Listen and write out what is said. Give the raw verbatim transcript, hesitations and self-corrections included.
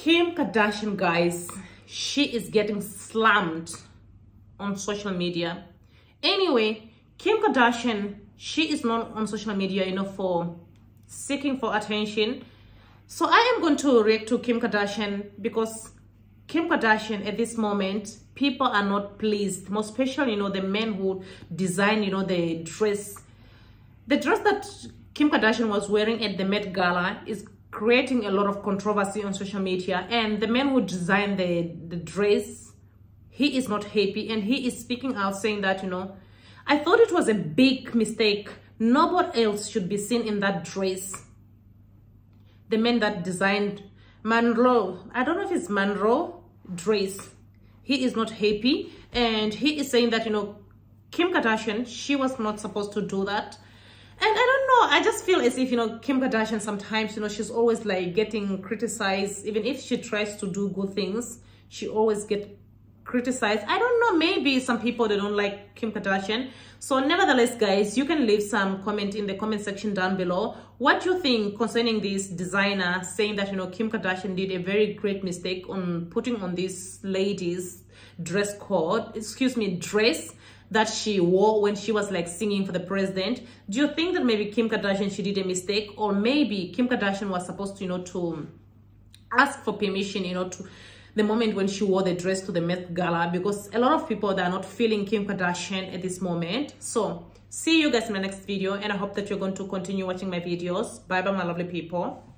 Kim Kardashian, guys, she is getting slammed on social media. Anyway, Kim Kardashian, she is known on social media, you know, for seeking for attention. So I am going to react to Kim Kardashian because Kim Kardashian at this moment, people are not pleased, most especially, you know, the men who design, you know, the dress. The dress that Kim Kardashian was wearing at the Met Gala is creating a lot of controversy on social media, and the man who designed the, the dress, he is not happy, and he is speaking out saying that, you know, I thought it was a big mistake. Nobody else should be seen in that dress. The man that designed Monroe, I don't know if it's Monroe dress, he is not happy, and he is saying that, you know, Kim Kardashian, she was not supposed to do that. And I don't know, I just feel as if, you know, Kim Kardashian sometimes, you know, she's always like getting criticized. Even if she tries to do good things, she always get criticized. I don't know, maybe some people, they don't like Kim Kardashian. So nevertheless, guys, you can leave some comment in the comment section down below what you think concerning this designer saying that, you know, Kim Kardashian did a very great mistake on putting on this lady's dress code, excuse me, dress that she wore when she was like singing for the president. Do you think that maybe Kim Kardashian, she did a mistake, or maybe Kim Kardashian was supposed to, you know, to ask for permission, you know, to the moment when she wore the dress to the Met Gala, because a lot of people, they are not feeling Kim Kardashian at this moment. So see you guys in my next video, and I hope that you're going to continue watching my videos. Bye bye, my lovely people.